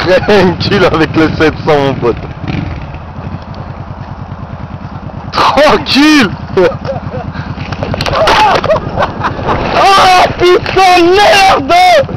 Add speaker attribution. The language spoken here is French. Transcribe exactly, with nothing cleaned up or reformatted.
Speaker 1: Tranquille avec le sept cents mon pote. Tranquille. Ah putain de merde.